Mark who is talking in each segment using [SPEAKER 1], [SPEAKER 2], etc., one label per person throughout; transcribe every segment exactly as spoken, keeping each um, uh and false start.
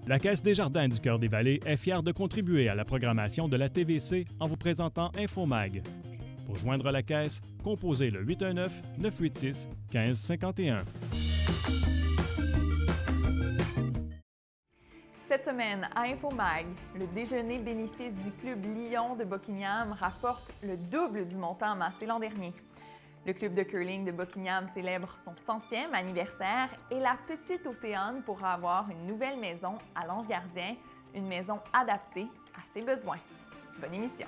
[SPEAKER 1] La Caisse des Jardins du Cœur-des-Vallées est fière de contribuer à la programmation de la T V C en vous présentant InfoMag. Pour joindre la Caisse, composez le huit un neuf, neuf huit six, un cinq cinq un.
[SPEAKER 2] Cette semaine, à InfoMag, le déjeuner bénéfice du Club Lion de Buckingham rapporte le double du montant amassé l'an dernier. Le club de curling de Buckingham célèbre son centième anniversaire et la Petite Océane pourra avoir une nouvelle maison à l'Ange Gardien, une maison adaptée à ses besoins. Bonne émission!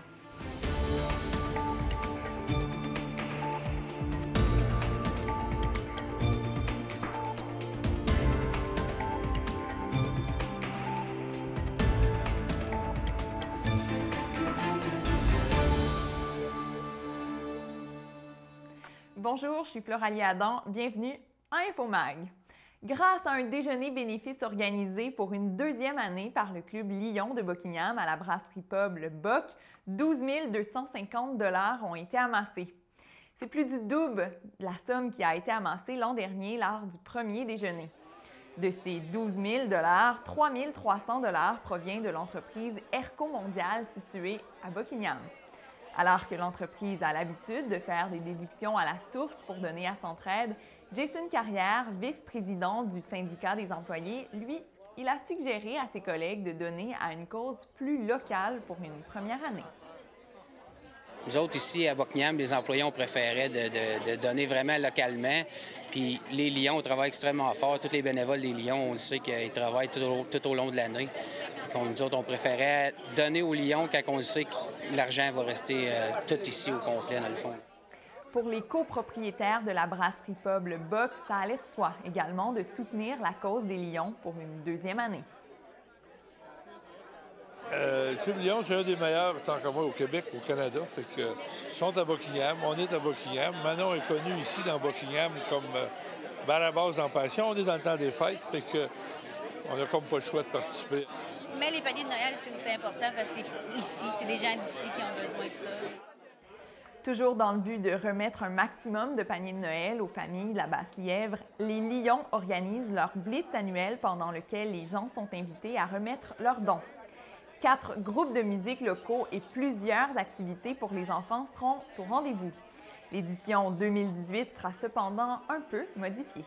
[SPEAKER 2] Bonjour, je suis Floralie Adam. Bienvenue à InfoMag. Grâce à un déjeuner bénéfice organisé pour une deuxième année par le Club Lion de Buckingham à la brasserie pub Le Boc, douze mille deux cent cinquante dollars ont été amassés. C'est plus du double de la somme qui a été amassée l'an dernier lors du premier déjeuner. De ces douze mille dollars, trois mille trois cents dollars provient de l'entreprise Airco Mondial située à Buckingham. Alors que l'entreprise a l'habitude de faire des déductions à la source pour donner à Centraide, Jason Carrière, vice-président du syndicat des employés, lui, il a suggéré à ses collègues de donner à une cause plus locale pour une première année.
[SPEAKER 3] Nous autres, ici, à Buckingham, les employés, on préférait de, de, de donner vraiment localement. Puis les Lions travaillent extrêmement fort. Tous les bénévoles des Lions, on le sait qu'ils travaillent tout au, tout au long de l'année. Nous autres, on préférait donner aux Lions quand on sait que l'argent va rester euh, tout ici au complet, dans le fond.
[SPEAKER 2] Pour les copropriétaires de la brasserie pub Le Boc, ça allait de soi également de soutenir la cause des Lions pour une deuxième année.
[SPEAKER 4] Euh, le Club Lion, c'est un des meilleurs, tant que moi, au Québec, au Canada. Fait que, euh, ils sont à Buckingham, on est à Buckingham. Manon est connu ici dans Buckingham comme euh, Barabas en passion. On est dans le temps des fêtes, fait que on n'a comme pas le choix de participer.
[SPEAKER 5] Mais les paniers de Noël, c'est aussi important parce que c'est ici, c'est des gens d'ici qui ont besoin de ça.
[SPEAKER 2] Toujours dans le but de remettre un maximum de paniers de Noël aux familles de la Basse-Lièvre, les Lions organisent leur blitz annuel pendant lequel les gens sont invités à remettre leurs dons. Quatre groupes de musique locaux et plusieurs activités pour les enfants seront au rendez-vous. L'édition deux mille dix-huit sera cependant un peu modifiée.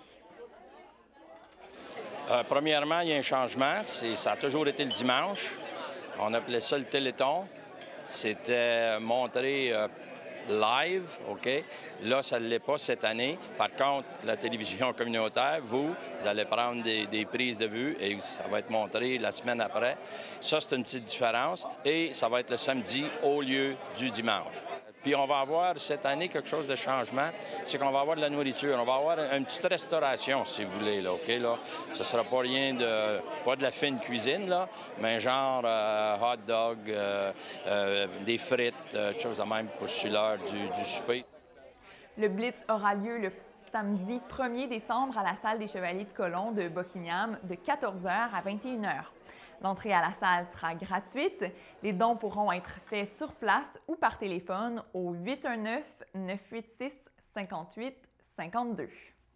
[SPEAKER 6] Euh, premièrement, il y a un changement. Ça a toujours été le dimanche. On appelait ça le Téléthon. C'était montré euh, live, OK? Là, ça ne l'est pas cette année. Par contre, la télévision communautaire, vous, vous allez prendre des, des prises de vue et ça va être montré la semaine après. Ça, c'est une petite différence. Et ça va être le samedi au lieu du dimanche. Puis on va avoir cette année quelque chose de changement, c'est qu'on va avoir de la nourriture. On va avoir une petite restauration, si vous voulez, là, OK? Là, ce ne sera pas rien de... pas de la fine cuisine, là, mais genre euh, hot dog, euh, euh, des frites, euh, choses de même pour sur l'heure du, du souper.
[SPEAKER 2] Le Blitz aura lieu le samedi premier décembre à la salle des Chevaliers de Colomb de Buckingham de quatorze heures à vingt et une heures. L'entrée à la salle sera gratuite. Les dons pourront être faits sur place ou par téléphone au huit un neuf, neuf huit six, cinq huit cinq deux.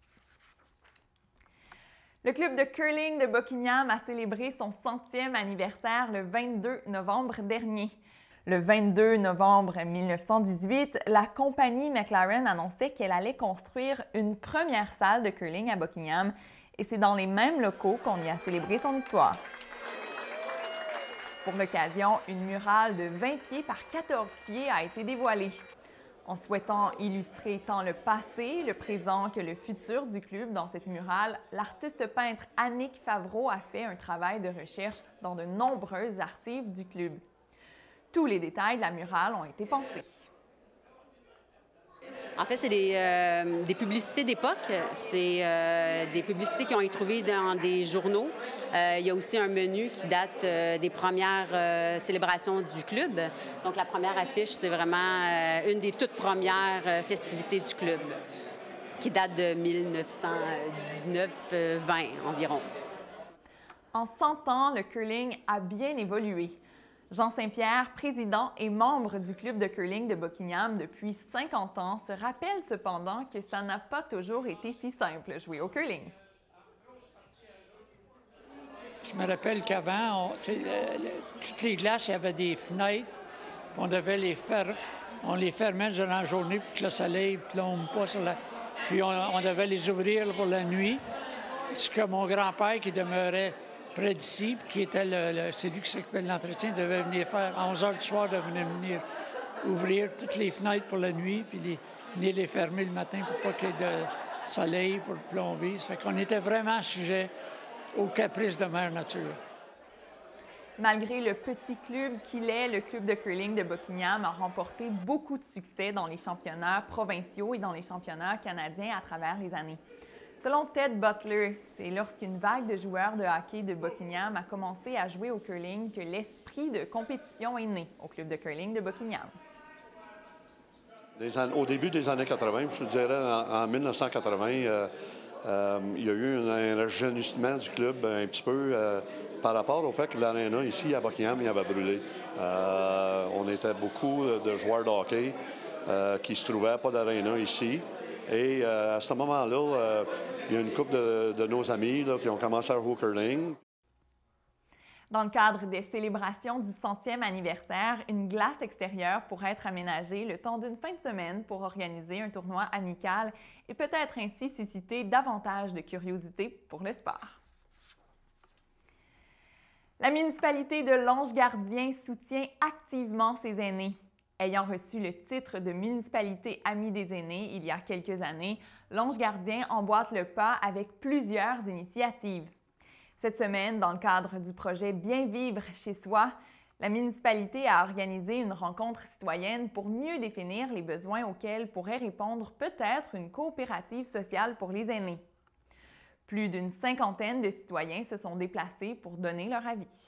[SPEAKER 2] Le club de curling de Buckingham a célébré son centième anniversaire le vingt-deux novembre dernier. Le vingt-deux novembre mille neuf cent dix-huit, la compagnie McLaren annonçait qu'elle allait construire une première salle de curling à Buckingham et c'est dans les mêmes locaux qu'on y a célébré son histoire. Pour l'occasion, une murale de vingt pieds par quatorze pieds a été dévoilée. En souhaitant illustrer tant le passé, le présent que le futur du club dans cette murale, l'artiste peintre Annick Favreau a fait un travail de recherche dans de nombreuses archives du club. Tous les détails de la murale ont été pensés.
[SPEAKER 7] En fait, c'est des, euh, des publicités d'époque. C'est euh, des publicités qui ont été trouvées dans des journaux. Euh, il y a aussi un menu qui date euh, des premières euh, célébrations du club. Donc, la première affiche, c'est vraiment euh, une des toutes premières euh, festivités du club, qui date de mille neuf cent dix-neuf vingt environ.
[SPEAKER 2] En cent ans, le curling a bien évolué. Jean Saint-Pierre, président et membre du club de curling de Buckingham depuis cinquante ans, se rappelle cependant que ça n'a pas toujours été si simple jouer au curling.
[SPEAKER 8] Je me rappelle qu'avant, on, le, le, toutes les glaces, il y avait des fenêtres. On devait les faire, on les fermait durant la journée pour que le soleil ne plombe pas sur la... Puis on, on devait les ouvrir là, pour la nuit. C'est que mon grand-père qui demeurait près d'ici, qui était le, le, celui qui s'occupait de l'entretien, devait venir faire, à onze heures du soir, devait venir ouvrir toutes les fenêtres pour la nuit, puis les, venir les fermer le matin pour pas qu'il y ait de soleil, pour plomber. Ça fait qu'on était vraiment sujet aux caprices de Mère Nature.
[SPEAKER 2] Malgré le petit club qu'il est, le club de curling de Buckingham a remporté beaucoup de succès dans les championnats provinciaux et dans les championnats canadiens à travers les années. Selon Ted Butler, c'est lorsqu'une vague de joueurs de hockey de Buckingham a commencé à jouer au curling que l'esprit de compétition est né au club de curling de Buckingham.
[SPEAKER 9] Des an... Au début des années quatre-vingt, je dirais en, en mille neuf cent quatre-vingt, euh, euh, il y a eu un, un rajeunissement du club un petit peu euh, par rapport au fait que l'aréna ici à Buckingham il avait brûlé. Euh, on était beaucoup de joueurs de hockey euh, qui se trouvaient pas d'aréna ici. Et euh, à ce moment-là, euh, il y a une couple de, de nos amis là, qui ont commencé à jouer au curling.
[SPEAKER 2] Dans le cadre des célébrations du centième anniversaire, une glace extérieure pourrait être aménagée le temps d'une fin de semaine pour organiser un tournoi amical et peut-être ainsi susciter davantage de curiosité pour le sport. La municipalité de Lange-Gardien soutient activement ses aînés. Ayant reçu le titre de municipalité amie des aînés il y a quelques années, Lange-Gardien emboîte le pas avec plusieurs initiatives. Cette semaine, dans le cadre du projet Bien vivre chez soi, la municipalité a organisé une rencontre citoyenne pour mieux définir les besoins auxquels pourrait répondre peut-être une coopérative sociale pour les aînés. Plus d'une cinquantaine de citoyens se sont déplacés pour donner leur avis.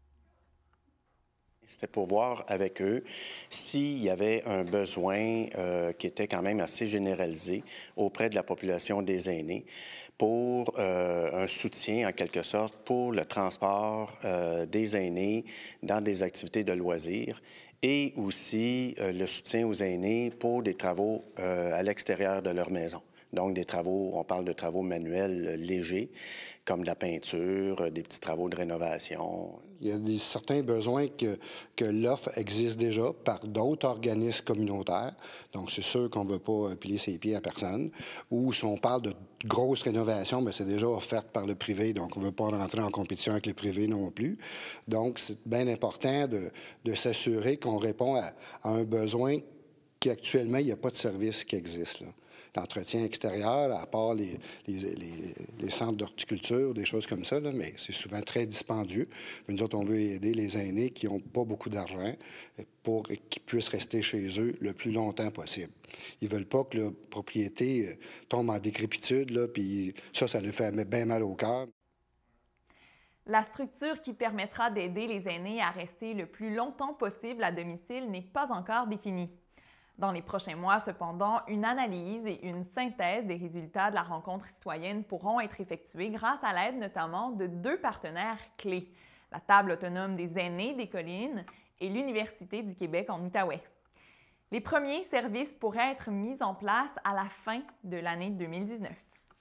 [SPEAKER 10] C'était pour voir avec eux s'il y avait un besoin euh, qui était quand même assez généralisé auprès de la population des aînés pour euh, un soutien, en quelque sorte, pour le transport euh, des aînés dans des activités de loisirs et aussi euh, le soutien aux aînés pour des travaux euh, à l'extérieur de leur maison. Donc, des travaux, on parle de travaux manuels légers, comme de la peinture, des petits travaux de rénovation.
[SPEAKER 11] Il y a des, certains besoins que, que l'offre existe déjà par d'autres organismes communautaires. Donc, c'est sûr qu'on ne veut pas piler ses pieds à personne. Ou si on parle de grosses rénovations, bien, c'est déjà offert par le privé. Donc, on ne veut pas rentrer en compétition avec le privé non plus. Donc, c'est bien important de, de s'assurer qu'on répond à, à un besoin qu'actuellement, il n'y a pas de service qui existe, là. L'entretien extérieur, à part les, les, les, les centres d'horticulture, des choses comme ça, là, mais c'est souvent très dispendieux. Mais nous autres, on veut aider les aînés qui n'ont pas beaucoup d'argent pour qu'ils puissent rester chez eux le plus longtemps possible. Ils ne veulent pas que la propriété tombe en décrépitude, là, puis ça, ça leur fait bien mal au cœur.
[SPEAKER 2] La structure qui permettra d'aider les aînés à rester le plus longtemps possible à domicile n'est pas encore définie. Dans les prochains mois, cependant, une analyse et une synthèse des résultats de la rencontre citoyenne pourront être effectuées grâce à l'aide notamment de deux partenaires clés, la Table autonome des aînés des collines et l'Université du Québec en Outaouais. Les premiers services pourraient être mis en place à la fin de l'année deux mille dix-neuf.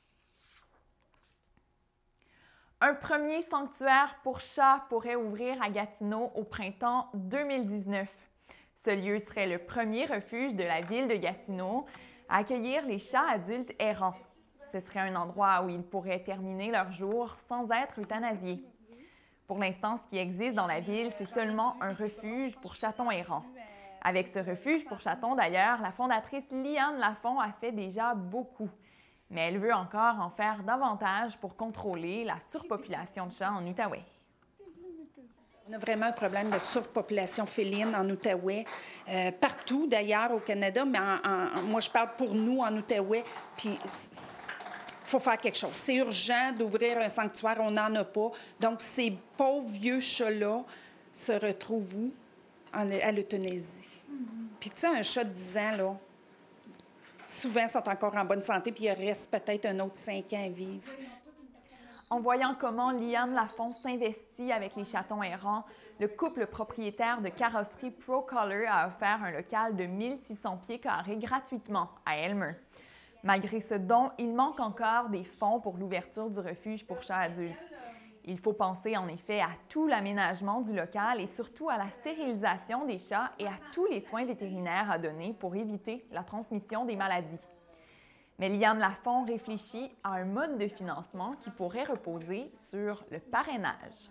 [SPEAKER 2] Un premier sanctuaire pour chats pourrait ouvrir à Gatineau au printemps deux mille dix-neuf. Ce lieu serait le premier refuge de la ville de Gatineau à accueillir les chats adultes errants. Ce serait un endroit où ils pourraient terminer leur jour sans être euthanasiés. Pour l'instant, ce qui existe dans la ville, c'est seulement un refuge pour chatons errants. Avec ce refuge pour chatons, d'ailleurs, la fondatrice Liane Lafont a fait déjà beaucoup. Mais elle veut encore en faire davantage pour contrôler la surpopulation de chats en Outaouais.
[SPEAKER 12] On a vraiment un problème de surpopulation féline en Outaouais, euh, partout d'ailleurs au Canada, mais en, en, moi je parle pour nous en Outaouais, puis il faut faire quelque chose. C'est urgent d'ouvrir un sanctuaire, on n'en a pas. Donc ces pauvres vieux chats-là se retrouvent où? En, à l'euthanasie. Mm-hmm. Puis tu sais, un chat de dix ans, là, souvent sont encore en bonne santé, puis il reste peut-être un autre cinq ans à vivre.
[SPEAKER 2] En voyant comment Liane Lafont s'investit avec les chatons errants, le couple propriétaire de carrosserie Pro Color a offert un local de mille six cents pieds carrés gratuitement à Aylmer. Malgré ce don, il manque encore des fonds pour l'ouverture du refuge pour chats adultes. Il faut penser en effet à tout l'aménagement du local et surtout à la stérilisation des chats et à tous les soins vétérinaires à donner pour éviter la transmission des maladies. Mais Liane Lafont réfléchit à un mode de financement qui pourrait reposer sur le parrainage.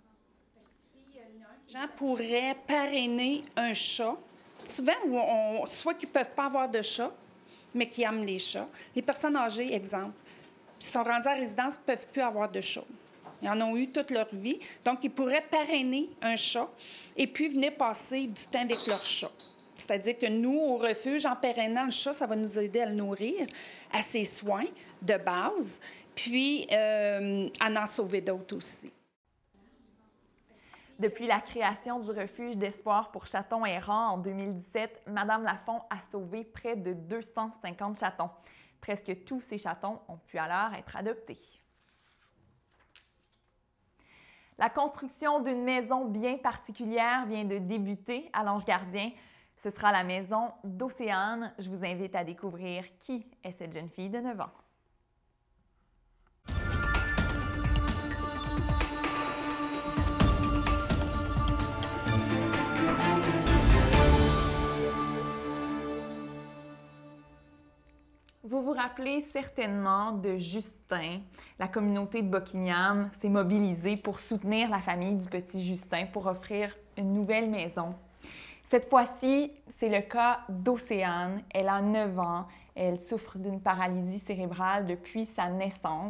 [SPEAKER 12] Les gens pourraient parrainer un chat. Souvent, on, soit qu'ils ne peuvent pas avoir de chat, mais qui aiment les chats. Les personnes âgées, exemple, qui sont rendues à résidence ne peuvent plus avoir de chat. Ils en ont eu toute leur vie. Donc, ils pourraient parrainer un chat et puis venir passer du temps avec leur chat. C'est-à-dire que nous, au refuge, en parrainant le chat, ça va nous aider à le nourrir, à ses soins de base, puis euh, à en sauver d'autres aussi.
[SPEAKER 2] Depuis la création du refuge d'espoir pour chatons errants en deux mille dix-sept, Mme Lafont a sauvé près de deux cent cinquante chatons. Presque tous ces chatons ont pu alors être adoptés. La construction d'une maison bien particulière vient de débuter à l'Ange Gardien. Ce sera la maison d'Océane. Je vous invite à découvrir qui est cette jeune fille de neuf ans. Vous vous rappelez certainement de Justin. La communauté de Buckingham s'est mobilisée pour soutenir la famille du petit Justin pour offrir une nouvelle maison. Cette fois-ci, c'est le cas d'Océane. Elle a neuf ans. Elle souffre d'une paralysie cérébrale depuis sa naissance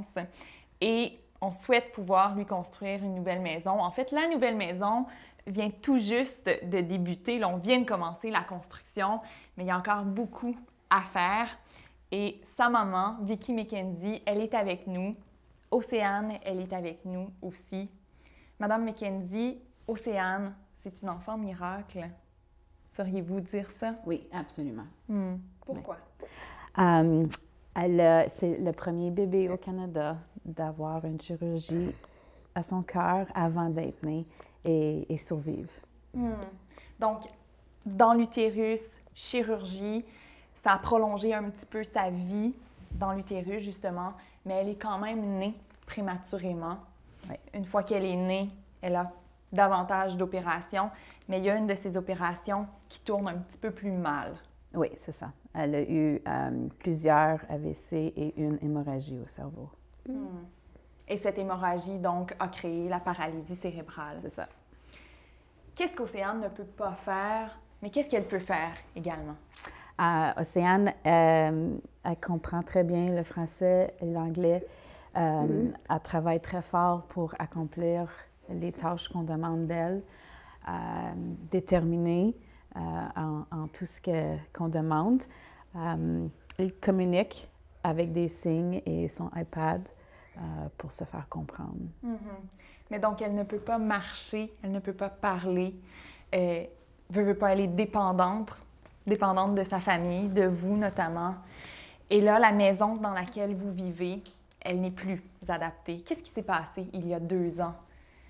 [SPEAKER 2] et on souhaite pouvoir lui construire une nouvelle maison. En fait, la nouvelle maison vient tout juste de débuter. Là, on vient de commencer la construction, mais il y a encore beaucoup à faire. Et sa maman, Vicky McKenzie, elle est avec nous. Océane, elle est avec nous aussi. Madame McKenzie, Océane, c'est une enfant miracle. Sauriez-vous dire ça?
[SPEAKER 13] Oui, absolument.
[SPEAKER 2] Hmm. Pourquoi?
[SPEAKER 13] Oui. Um, elle, c'est le premier bébé au Canada d'avoir une chirurgie à son cœur avant d'être né et, et survivre.
[SPEAKER 2] Hmm. Donc, dans l'utérus, chirurgie, ça a prolongé un petit peu sa vie dans l'utérus, justement, mais elle est quand même née prématurément.
[SPEAKER 13] Oui. Une
[SPEAKER 2] fois qu'elle est née, elle a davantage d'opérations, mais il y a une de ces opérations qui tourne un petit peu plus mal.
[SPEAKER 13] Oui, c'est ça. Elle a eu euh, plusieurs A V C et une hémorragie au cerveau.
[SPEAKER 2] Mm. Et cette hémorragie, donc, a créé la paralysie cérébrale.
[SPEAKER 13] C'est ça.
[SPEAKER 2] Qu'est-ce qu'Océane ne peut pas faire, mais qu'est-ce qu'elle peut faire également?
[SPEAKER 13] Euh, Océane, euh, elle comprend très bien le français et l'anglais. Euh, mm. Elle travaille très fort pour accomplir les tâches qu'on demande d'elle, euh, déterminée euh, en, en tout ce que, qu'on demande. Euh, elle communique avec des signes et son iPad euh, pour se faire comprendre.
[SPEAKER 2] Mm-hmm. Mais donc, elle ne peut pas marcher, elle ne peut pas parler, euh, veut, veut pas, elle est dépendante, dépendante de sa famille, de vous notamment. Et là, la maison dans laquelle vous vivez, elle n'est plus adaptée. Qu'est-ce qui s'est passé il y a deux ans?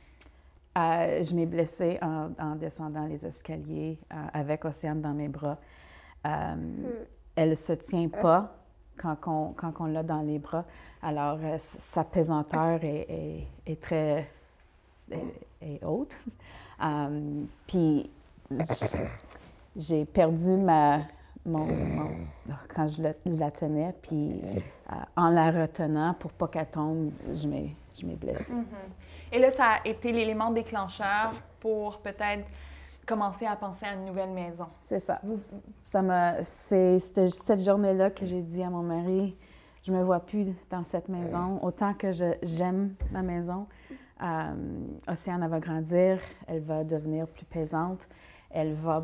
[SPEAKER 13] Euh, je m'ai blessée en, en descendant les escaliers euh, avec Océane dans mes bras. Euh, mm. Elle ne se tient pas quand on, quand on l'a dans les bras. Alors, euh, sa pesanteur est, est, est très est, est haute. Euh, puis, j'ai perdu ma, mon, mon, quand je la, la tenais, puis euh, en la retenant, pour pas qu'elle tombe, je m'ai, je m'ai blessée.
[SPEAKER 2] Mm-hmm. Et là, ça a été l'élément déclencheur pour peut-être commencer à penser à une nouvelle maison.
[SPEAKER 13] C'est ça. Vous... ça m'a, c'est cette, cette journée-là que j'ai dit à mon mari, je me vois plus dans cette maison. Autant que je, j'aime ma maison, euh, Océane, elle va grandir, elle va devenir plus pesante, elle va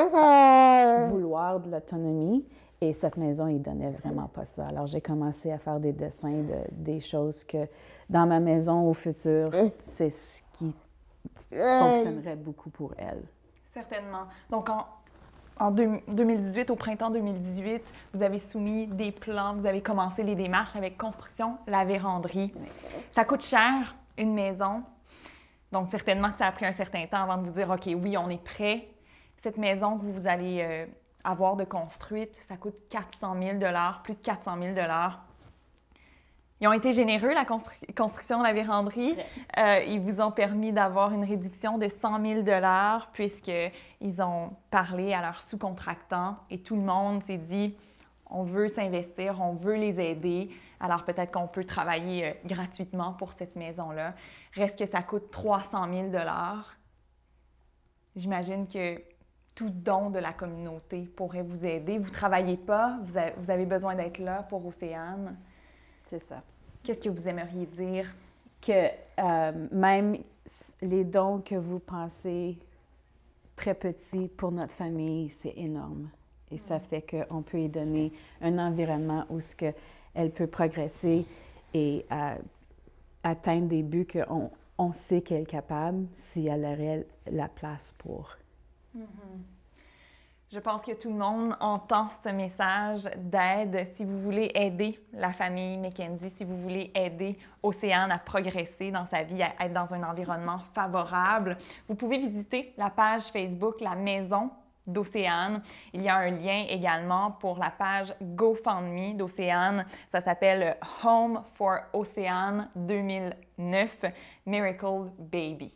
[SPEAKER 13] vouloir de l'autonomie. Et cette maison, il ne donnait vraiment pas ça. Alors, j'ai commencé à faire des dessins de, des choses que, dans ma maison au futur, c'est ce qui fonctionnerait beaucoup pour elle.
[SPEAKER 2] Certainement. Donc, en, en deux, deux mille dix-huit, au printemps deux mille dix-huit, vous avez soumis des plans, vous avez commencé les démarches avec construction, la véranderie. Ça coûte cher, une maison. Donc, certainement que ça a pris un certain temps avant de vous dire, OK, oui, on est prêt. Cette maison que vous allez... Euh, avoir de construite, ça coûte quatre cent mille dollars, plus de quatre cent mille dollars. Ils ont été généreux, la constru construction de la véranderie. Euh, ils vous ont permis d'avoir une réduction de cent mille dollars puisqu'ils ont parlé à leurs sous-contractants et tout le monde s'est dit « on veut s'investir, on veut les aider, alors peut-être qu'on peut travailler euh, gratuitement pour cette maison-là. » Reste que ça coûte trois cent mille dollars. J'imagine que tout don de la communauté pourrait vous aider. Vous ne travaillez pas, vous, a, vous avez besoin d'être là pour Océane.
[SPEAKER 13] C'est ça.
[SPEAKER 2] Qu'est-ce que vous aimeriez dire?
[SPEAKER 13] Que euh, même les dons que vous pensez très petits pour notre famille, c'est énorme. Et ça fait qu'on peut y donner un environnement où ce que elle peut progresser et euh, atteindre des buts qu'on on sait qu'elle est capable si elle aurait la place pour.
[SPEAKER 2] Mm-hmm. Je pense que tout le monde entend ce message d'aide. Si vous voulez aider la famille McKenzie, si vous voulez aider Océane à progresser dans sa vie, à être dans un environnement favorable, vous pouvez visiter la page Facebook La Maison d'Océane. Il y a un lien également pour la page GoFundMe d'Océane. Ça s'appelle Home for Océane deux mille neuf Miracle Baby.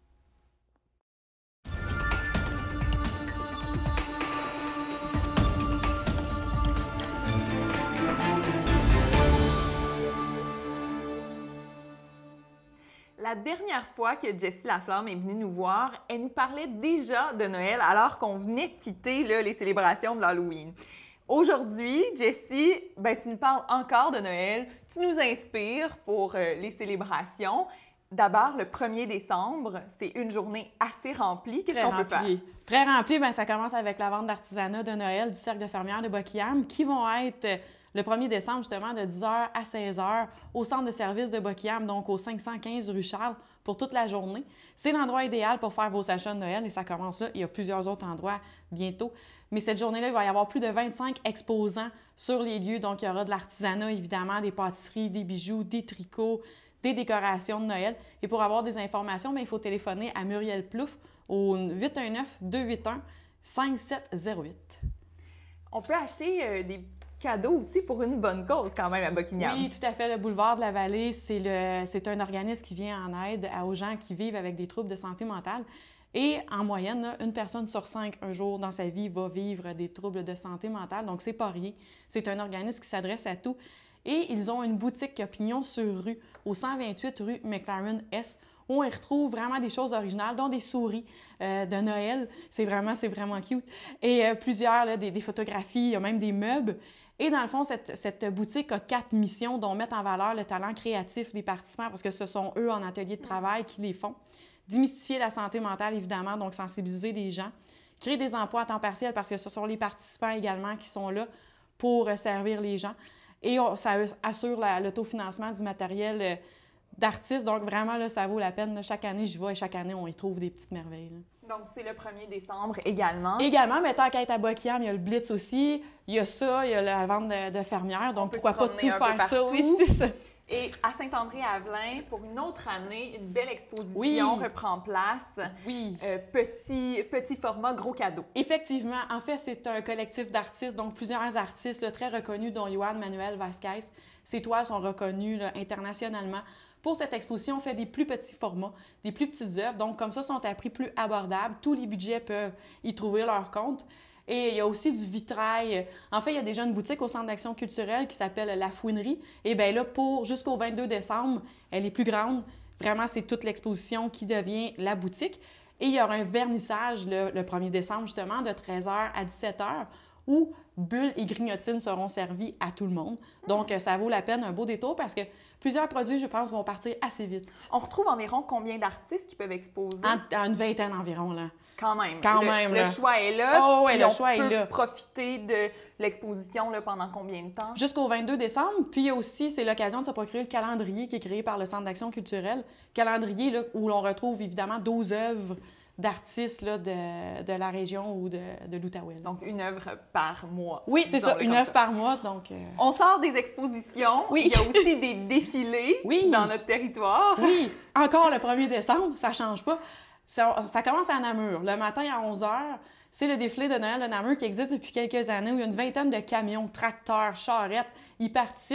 [SPEAKER 2] La dernière fois que Jessie Laflamme est venue nous voir, elle nous parlait déjà de Noël alors qu'on venait de quitter là, les célébrations de l'Halloween. Aujourd'hui, Jessie, ben, tu nous parles encore de Noël, tu nous inspires pour euh, les célébrations. D'abord, le premier décembre, c'est une journée assez remplie. Qu'est-ce qu'on peut faire?
[SPEAKER 14] Très remplie, bien, ça commence avec la vente d'artisanat de Noël du Cercle de fermières de Buckingham qui vont être le premier décembre, justement, de dix heures à seize heures au centre de service de Buckingham, donc au cinq cent quinze rue Charles, pour toute la journée. C'est l'endroit idéal pour faire vos achats de Noël et ça commence là. Il y a plusieurs autres endroits bientôt. Mais cette journée-là, il va y avoir plus de vingt-cinq exposants sur les lieux. Donc, il y aura de l'artisanat, évidemment, des pâtisseries, des bijoux, des tricots, des décorations de Noël. Et pour avoir des informations, bien, il faut téléphoner à Muriel Plouffe au huit un neuf, deux huit un, cinq sept zéro huit.
[SPEAKER 2] On peut acheter euh, des cadeaux aussi pour une bonne cause quand même à Buckingham.
[SPEAKER 14] Oui, tout à fait. Le Boulevard de la Vallée, c'est un organisme qui vient en aide aux gens qui vivent avec des troubles de santé mentale. Et en moyenne, là, une personne sur cinq, un jour dans sa vie, va vivre des troubles de santé mentale. Donc, c'est pas rien. C'est un organisme qui s'adresse à tout. Et ils ont une boutique Pignon sur rue, au cent vingt-huit rue McLaren S, où on y retrouve vraiment des choses originales, dont des souris euh, de Noël. C'est vraiment, c'est vraiment cute. Et euh, plusieurs, là, des, des photographies, il y a même des meubles. Et dans le fond, cette, cette boutique a quatre missions, dont mettre en valeur le talent créatif des participants, parce que ce sont eux en atelier de travail qui les font. Démystifier la santé mentale, évidemment, donc sensibiliser les gens. Créer des emplois à temps partiel, parce que ce sont les participants également qui sont là pour servir les gens. Et on, ça assure l'autofinancement du matériel euh, d'artistes. Donc, vraiment, là, ça vaut la peine. Là, chaque année, j'y vais et chaque année, on y trouve des petites merveilles. Là.
[SPEAKER 2] Donc, c'est le premier décembre également.
[SPEAKER 14] Également, mais tant qu'à être à Buckingham, il y a le Blitz aussi. Il y a ça, il y a la vente de, de fermières. Donc, pourquoi pas tout faire ça? Oui, c'est ça.
[SPEAKER 2] Et à Saint-André-Avelin, pour une autre année, une belle exposition
[SPEAKER 14] oui.
[SPEAKER 2] reprend place.
[SPEAKER 14] Oui.
[SPEAKER 2] Euh, petit, petit format, gros cadeau.
[SPEAKER 14] Effectivement. En fait, c'est un collectif d'artistes, donc plusieurs artistes là, très reconnus, dont Joan Manuel Vasquez. Ses toiles sont reconnues là, internationalement. Pour cette exposition, on fait des plus petits formats, des plus petites œuvres. Donc, comme ça, sont à prix plus abordable. Tous les budgets peuvent y trouver leur compte. Et il y a aussi du vitrail. En fait, il y a déjà une boutique au Centre d'action culturelle qui s'appelle La Fouinerie. Et bien là, pour jusqu'au vingt-deux décembre, elle est plus grande. Vraiment, c'est toute l'exposition qui devient la boutique. Et il y aura un vernissage le, le premier décembre, justement, de treize heures à dix-sept heures, où bulles et grignotines seront servies à tout le monde. Donc, ça vaut la peine un beau détour parce que plusieurs produits, je pense, vont partir assez vite.
[SPEAKER 2] On retrouve environ combien d'artistes qui peuvent exposer?
[SPEAKER 14] En, en une vingtaine environ, là.
[SPEAKER 2] Quand même.
[SPEAKER 14] Quand
[SPEAKER 2] le,
[SPEAKER 14] même,
[SPEAKER 2] le
[SPEAKER 14] là.
[SPEAKER 2] choix est là.
[SPEAKER 14] Oh, oui, le
[SPEAKER 2] on
[SPEAKER 14] choix
[SPEAKER 2] peut
[SPEAKER 14] est là.
[SPEAKER 2] profiter de l'exposition là, pendant combien de temps?
[SPEAKER 14] Jusqu'au vingt-deux décembre. Puis aussi, c'est l'occasion de se procurer le calendrier qui est créé par le Centre d'action culturelle. Calendrier là, où l'on retrouve évidemment douze œuvres d'artistes là, de, de la région ou de, de l'Outaouais.
[SPEAKER 2] Donc, une œuvre par mois.
[SPEAKER 14] Oui, c'est ça, une œuvre ça. par mois. Donc, euh...
[SPEAKER 2] On sort des expositions.
[SPEAKER 14] Oui.
[SPEAKER 2] Il y a aussi des défilés
[SPEAKER 14] oui.
[SPEAKER 2] dans notre territoire.
[SPEAKER 14] Oui, encore le premier décembre, ça ne change pas. Ça, ça commence à Namur. Le matin à onze heures, c'est le défilé de Noël de Namur qui existe depuis quelques années où il y a une vingtaine de camions, tracteurs, charrettes, y participent.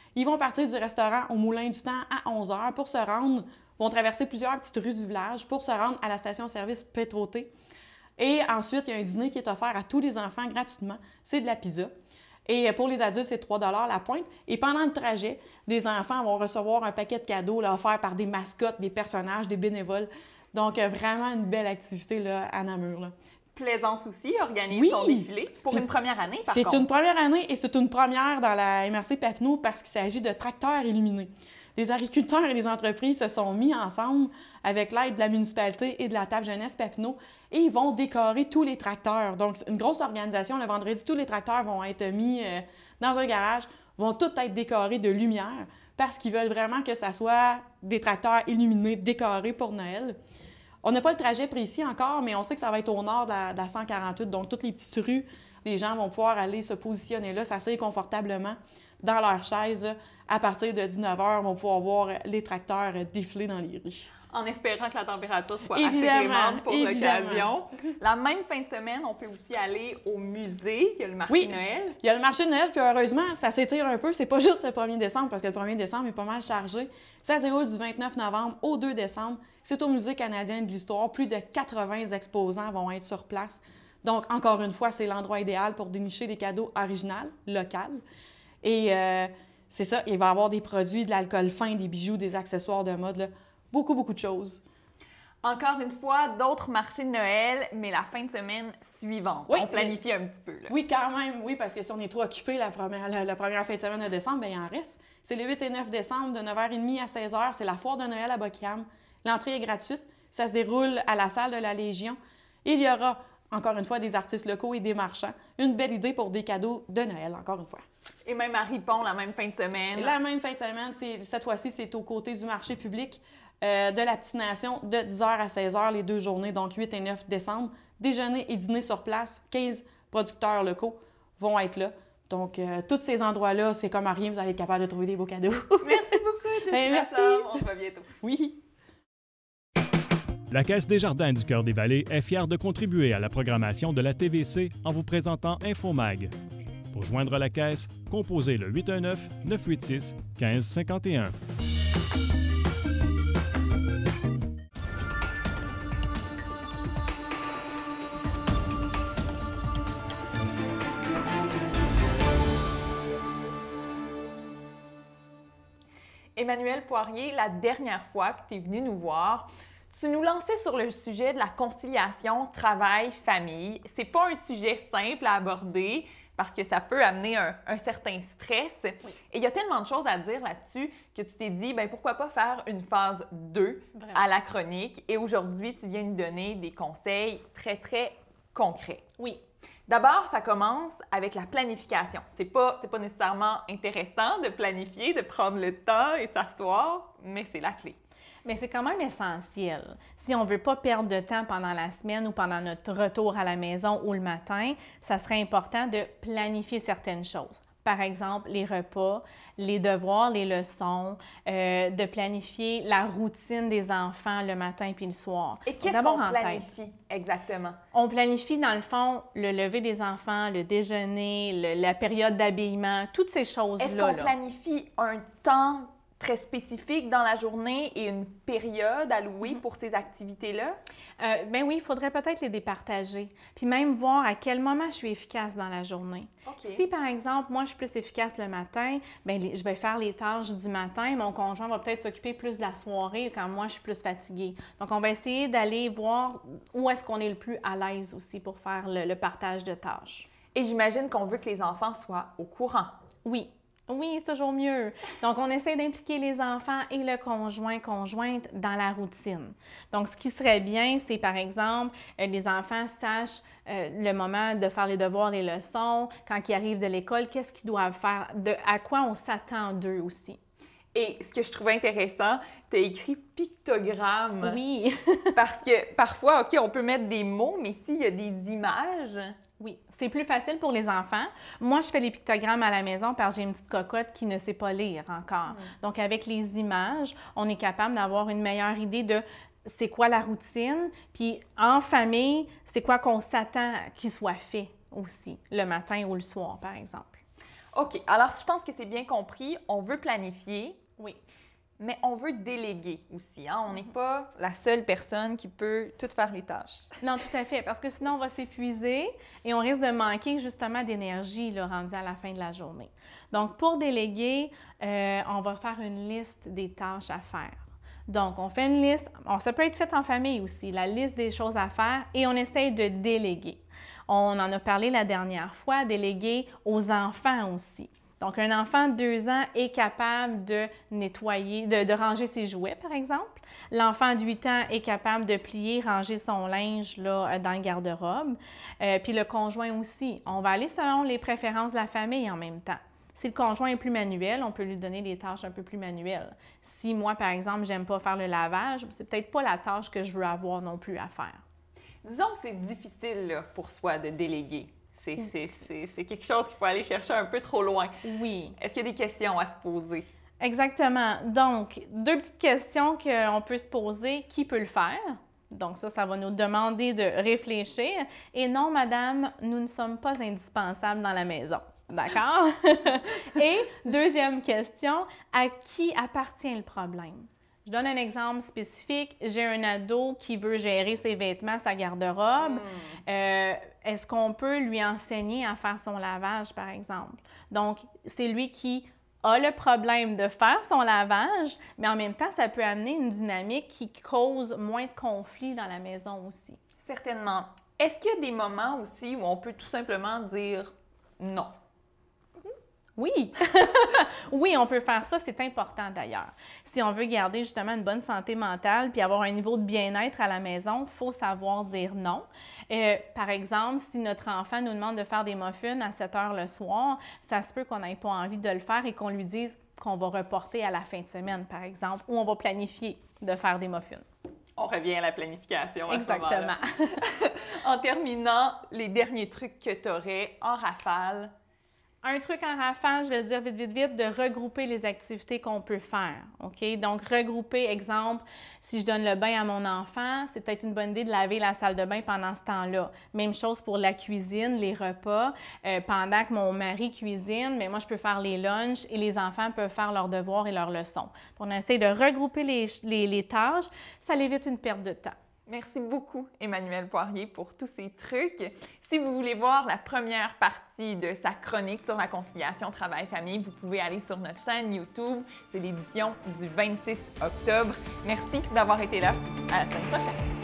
[SPEAKER 14] Ils vont partir du restaurant au Moulin du Temps à onze heures pour se rendre, vont traverser plusieurs petites rues du village pour se rendre à la station-service Pétroté. Et ensuite, il y a un dîner qui est offert à tous les enfants gratuitement. C'est de la pizza. Et pour les adultes, c'est trois dollars la pointe. Et pendant le trajet, les enfants vont recevoir un paquet de cadeaux là, offerts par des mascottes, des personnages, des bénévoles. Donc, euh, vraiment une belle activité là, à Namur. Là.
[SPEAKER 2] Plaisance aussi organise
[SPEAKER 14] oui.
[SPEAKER 2] son défilé pour une première année, par
[SPEAKER 14] C'est
[SPEAKER 2] contre.
[SPEAKER 14] une première année et c'est une première dans la M R C Papineau parce qu'il s'agit de tracteurs illuminés. Les agriculteurs et les entreprises se sont mis ensemble avec l'aide de la municipalité et de la table jeunesse Papineau et ils vont décorer tous les tracteurs. Donc, c'est une grosse organisation. Le vendredi, tous les tracteurs vont être mis euh, dans un garage, vont tous être décorés de lumière parce qu'ils veulent vraiment que ça soit des tracteurs illuminés, décorés pour Noël. On n'a pas le trajet précis encore, mais on sait que ça va être au nord de la, de la cent quarante-huit, donc toutes les petites rues, les gens vont pouvoir aller se positionner là, s'asseoir confortablement dans leurs chaises. À partir de dix-neuf heures, vont pouvoir voir les tracteurs défiler dans les rues.
[SPEAKER 2] En espérant que la température soit
[SPEAKER 14] évidemment,
[SPEAKER 2] assez clémente pour
[SPEAKER 14] l'occasion.
[SPEAKER 2] La même fin de semaine, on peut aussi aller au musée. Il y a le marché
[SPEAKER 14] oui,
[SPEAKER 2] de Noël.
[SPEAKER 14] Il y a le marché de Noël, puis heureusement, ça s'étire un peu. C'est pas juste le premier décembre, parce que le premier décembre est pas mal chargé. Ça se déroule du vingt-neuf novembre au deux décembre. C'est au Musée canadien de l'histoire. Plus de quatre-vingts exposants vont être sur place. Donc, encore une fois, c'est l'endroit idéal pour dénicher des cadeaux originaux, locaux. Et euh, c'est ça, il va y avoir des produits, de l'alcool fin, des bijoux, des accessoires de mode, là. Beaucoup, beaucoup de choses.
[SPEAKER 2] Encore une fois, d'autres marchés de Noël, mais la fin de semaine suivante.
[SPEAKER 14] Oui,
[SPEAKER 2] on planifie
[SPEAKER 14] mais...
[SPEAKER 2] un petit peu. Là.
[SPEAKER 14] Oui, quand même. Oui, parce que si on est trop occupé la première, la, la première fin de semaine de décembre, bien, il en reste. C'est le huit et neuf décembre, de neuf heures trente à seize heures. C'est la foire de Noël à Buckingham. L'entrée est gratuite. Ça se déroule à la salle de la Légion. Il y aura, encore une fois, des artistes locaux et des marchands. Une belle idée pour des cadeaux de Noël, encore une fois.
[SPEAKER 2] Et même à Ripon, la même fin de semaine.
[SPEAKER 14] La même fin de semaine, cette fois-ci, c'est aux côtés du marché public. Euh, de la Petite Nation de dix heures à seize heures les deux journées, donc huit et neuf décembre. Déjeuner et dîner sur place, quinze producteurs locaux vont être là. Donc, euh, tous ces endroits-là, c'est comme à rien, vous allez être capable de trouver des beaux cadeaux.
[SPEAKER 2] Merci beaucoup,
[SPEAKER 14] ben, merci.
[SPEAKER 2] On se voit bientôt.
[SPEAKER 14] Oui.
[SPEAKER 1] La Caisse des Jardins du Cœur-des-Vallées est fière de contribuer à la programmation de la T V C en vous présentant InfoMag. Pour joindre la Caisse, composez le huit un neuf, neuf huit six, un cinq cinq un.
[SPEAKER 2] Emmanuel Poirier, la dernière fois que tu es venu nous voir, tu nous lançais sur le sujet de la conciliation travail-famille. C'est pas un sujet simple à aborder parce que ça peut amener un, un certain stress. Oui. Et il y a tellement de choses à dire là-dessus que tu t'es dit, bien, pourquoi pas faire une phase deux Vraiment. À la chronique. Et aujourd'hui, tu viens nous donner des conseils très, très concrets.
[SPEAKER 13] Oui.
[SPEAKER 2] D'abord, ça commence avec la planification. C'est pas, c'est pas nécessairement intéressant de planifier, de prendre le temps et s'asseoir, mais c'est la clé.
[SPEAKER 13] Mais c'est quand même essentiel. Si on ne veut pas perdre de temps pendant la semaine ou pendant notre retour à la maison ou le matin, ça serait important de planifier certaines choses. Par exemple, les repas, les devoirs, les leçons, euh, de planifier la routine des enfants le matin puis le soir.
[SPEAKER 2] Et qu'est-ce qu'on planifie exactement?
[SPEAKER 13] On planifie, dans le fond, le lever des enfants, le déjeuner, le, la période d'habillement, toutes ces choses-là.
[SPEAKER 2] Est-ce qu'on
[SPEAKER 13] là.
[SPEAKER 2] planifie un temps très spécifique dans la journée et une période allouée mm-hmm. pour ces activités-là?
[SPEAKER 13] Euh, bien oui, il faudrait peut-être les départager. Puis même voir à quel moment je suis efficace dans la journée. Okay. Si, par exemple, moi, je suis plus efficace le matin, bien, les, je vais faire les tâches du matin. Mon conjoint va peut-être s'occuper plus de la soirée quand moi, je suis plus fatiguée. Donc, on va essayer d'aller voir où est-ce qu'on est le plus à l'aise aussi pour faire le, le partage de tâches.
[SPEAKER 2] Et j'imagine qu'on veut que les enfants soient au courant.
[SPEAKER 13] Oui. Oui, c'est toujours mieux. Donc, on essaie d'impliquer les enfants et le conjoint, conjointe dans la routine. Donc, ce qui serait bien, c'est, par exemple, euh, les enfants sachent euh, le moment de faire les devoirs, les leçons, quand ils arrivent de l'école, qu'est-ce qu'ils doivent faire, de, à quoi on s'attend d'eux aussi.
[SPEAKER 2] Et ce que je trouvais intéressant, tu as écrit pictogramme.
[SPEAKER 13] Oui.
[SPEAKER 2] Parce que parfois, OK, on peut mettre des mots, mais s'il y a des images...
[SPEAKER 13] Oui, c'est plus facile pour les enfants. Moi, je fais les pictogrammes à la maison parce que j'ai une petite cocotte qui ne sait pas lire encore. Mmh. Donc, avec les images, on est capable d'avoir une meilleure idée de c'est quoi la routine, puis en famille, c'est quoi qu'on s'attend qu'il soit fait aussi, le matin ou le soir, par exemple.
[SPEAKER 2] OK. Alors, je pense que c'est bien compris. On veut planifier.
[SPEAKER 15] Oui.
[SPEAKER 2] Mais on veut déléguer aussi. Hein? On n'est pas la seule personne qui peut tout faire les tâches.
[SPEAKER 15] Non, tout à fait, parce que sinon, on va s'épuiser et on risque de manquer justement d'énergie rendu à la fin de la journée. Donc, pour déléguer, euh, on va faire une liste des tâches à faire. Donc, on fait une liste, bon, ça peut être fait en famille aussi, la liste des choses à faire et on essaye de déléguer. On en a parlé la dernière fois, déléguer aux enfants aussi. Donc, un enfant de deux ans est capable de nettoyer, de, de ranger ses jouets, par exemple. L'enfant de huit ans est capable de plier, ranger son linge là, dans le garde-robe. Euh, puis le conjoint aussi. On va aller selon les préférences de la famille en même temps. Si le conjoint est plus manuel, on peut lui donner des tâches un peu plus manuelles. Si moi, par exemple, j'aime pas faire le lavage, c'est peut-être pas la tâche que je veux avoir non plus à faire.
[SPEAKER 2] Disons que c'est difficile là, pour soi de déléguer. C'est quelque chose qu'il faut aller chercher un peu trop loin.
[SPEAKER 15] Oui.
[SPEAKER 2] Est-ce qu'il y a des questions à se poser?
[SPEAKER 15] Exactement. Donc, deux petites questions qu'on peut se poser. Qui peut le faire? Donc ça, ça va nous demander de réfléchir. Et non, madame, nous ne sommes pas indispensables dans la maison. D'accord? Et deuxième question, à qui appartient le problème? Je donne un exemple spécifique. J'ai un ado qui veut gérer ses vêtements, sa garde-robe. Mm. Euh, est-ce qu'on peut lui enseigner à faire son lavage, par exemple? Donc, c'est lui qui a le problème de faire son lavage, mais en même temps, ça peut amener une dynamique qui cause moins de conflits dans la maison aussi.
[SPEAKER 2] Certainement. Est-ce qu'il y a des moments aussi où on peut tout simplement dire non?
[SPEAKER 15] Oui, oui, on peut faire ça, c'est important d'ailleurs. Si on veut garder justement une bonne santé mentale puis avoir un niveau de bien-être à la maison, il faut savoir dire non. Euh, par exemple, si notre enfant nous demande de faire des muffins à sept heures le soir, ça se peut qu'on n'ait pas envie de le faire et qu'on lui dise qu'on va reporter à la fin de semaine, par exemple, ou on va planifier de faire des muffins.
[SPEAKER 2] On revient à la planification à
[SPEAKER 15] Exactement.
[SPEAKER 2] ce moment-là. En terminant, les derniers trucs que tu aurais en rafale.
[SPEAKER 15] Un truc en rafale, je vais le dire vite, vite, vite, de regrouper les activités qu'on peut faire, OK? Donc, regrouper, exemple, si je donne le bain à mon enfant, c'est peut-être une bonne idée de laver la salle de bain pendant ce temps-là. Même chose pour la cuisine, les repas. Euh, pendant que mon mari cuisine, mais moi, je peux faire les lunchs et les enfants peuvent faire leurs devoirs et leurs leçons. On essaie de regrouper les, les, les tâches, ça évite une perte de temps.
[SPEAKER 2] Merci beaucoup, Emmanuelle Poirier, pour tous ces trucs. Si vous voulez voir la première partie de sa chronique sur la conciliation travail-famille, vous pouvez aller sur notre chaîne YouTube. C'est l'édition du vingt-six octobre. Merci d'avoir été là. À la semaine prochaine.